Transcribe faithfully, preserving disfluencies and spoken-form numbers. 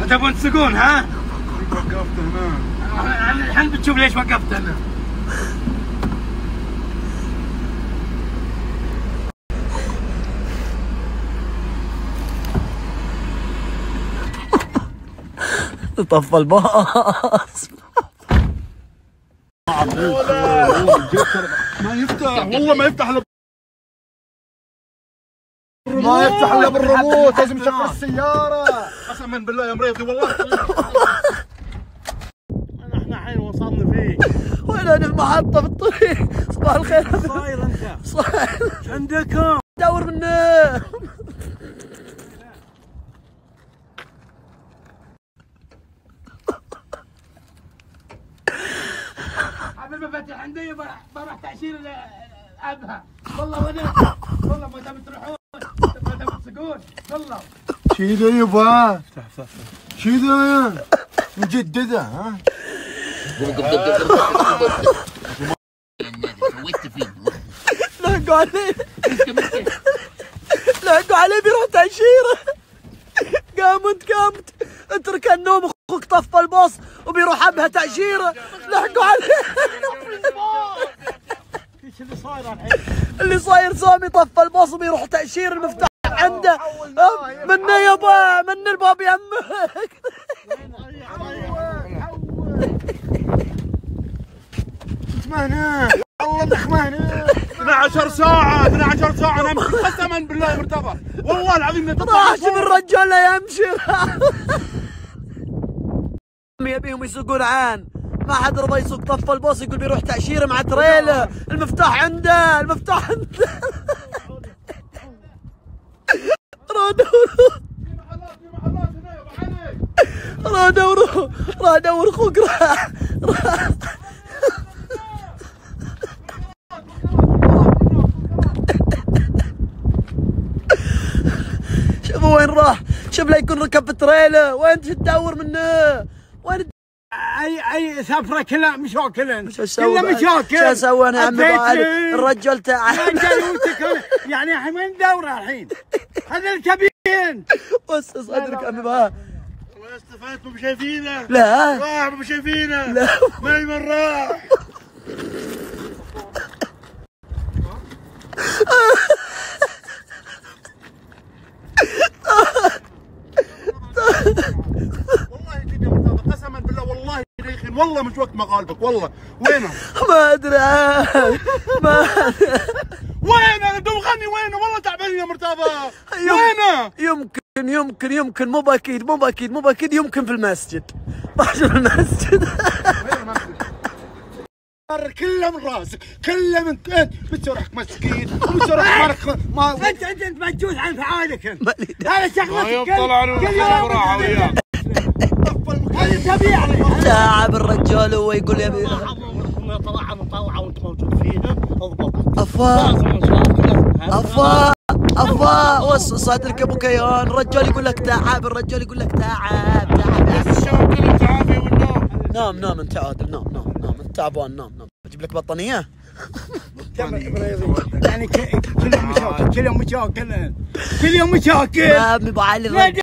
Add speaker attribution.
Speaker 1: تبون تسوقون ها؟
Speaker 2: وقفت هنا.
Speaker 1: الحين بتشوف ليش وقفت هنا.
Speaker 3: طفى الباص.
Speaker 2: ما يفتح والله ما يفتح الا ما يفتح الا بالريموت، لازم يشغل السيارة. قسما بالله يا مريضي والله.
Speaker 1: احنا الحين وصلنا فيه.
Speaker 3: وين انا المحطة في الطريق. صباح الخير.
Speaker 1: صاير انت؟
Speaker 3: صاير.
Speaker 1: عندكم؟
Speaker 3: دور منه.
Speaker 1: عبد المفاتيح عندي بروح تأشير ابها. والله وانا والله ما تبي تروحون ما تبي تسوقون والله.
Speaker 2: شيله يبا شيله مجدده ها.
Speaker 3: لحقوا عليه لحقوا عليه بيروح تأشيرة. قامت قامت اترك النوم اخوك طفى الباص وبيروح ابها تأشيرة. لحقوا عليه.
Speaker 1: ايش اللي صاير الحين؟
Speaker 3: اللي صاير سامي طفى الباص وبيروح تأشير المفتاح عنده. منه يابا من الباب يمك.
Speaker 2: انت ما هنا والله انك ما هنا.
Speaker 1: اثنتا عشرة ساعة اثنتا عشرة ساعة نمشي قسما بالله مرتضى والله العظيم
Speaker 3: راح شوف الرجال لا يمشي. يبيهم يسوقون عن ما حد رضى يسوق. طفى الباص يقول بيروح تأشيرة مع تريلا. المفتاح عنده المفتاح عنده. راح دوروا راح دوروا راح دور اخوك راح راح. شوفوا وين راح. شوف لا يكون ركب في تريلا. وين تدور منه؟ وين
Speaker 1: اي اي سفره كلها مشاكل.
Speaker 3: شو اسوي؟
Speaker 1: كلها مشاكل.
Speaker 3: شو اسوي انا يا عمي ابو علي؟ الرجال تعال.
Speaker 1: يعني الحين وين ندوره الحين؟ هذا الكبير.
Speaker 3: بس صدرك عمي بها.
Speaker 1: والله استفدت مو شايفينه.
Speaker 3: لا
Speaker 1: راح مو شايفينه.
Speaker 3: لا
Speaker 1: ما من راح. والله جد يا مرتضى قسما بالله والله يا والله مش وقت مغالبك والله. وينه؟
Speaker 3: ما ادري عاد ما
Speaker 1: وينه؟ انا دوغني وينه؟ والله تعبان يا مرتضى. وينه؟
Speaker 3: يمكن يمكن يمكن مو باكيد مو باكيد مو باكيد يمكن في المسجد. راح شوف المسجد.
Speaker 1: كله من راسك كله من انت بتروح مسكين وبتروح مرق ما انت انت انت مجوز عن فعالك انت. هذا شغلتك.
Speaker 2: يفضل عن الراحه وياك.
Speaker 1: هذا طبيعي.
Speaker 3: تعب الرجال هو يقول يبي
Speaker 1: طلعه مطلعه وانت موجود فيها اضبط.
Speaker 3: افا افا افا وص صدرك ابو كيان. الرجال يقول لك تعب. الرجال يقول لك تعب تعب.
Speaker 1: الشوكه والتعافي والنوم.
Speaker 3: نام نام انت عادل. نام نام نام انت تعبان. نام نام. اجيب لك بطانيه.
Speaker 1: يعني كل يوم مشاكل كل يوم مشاكل كل يوم مشاكل.
Speaker 3: ما ابو علي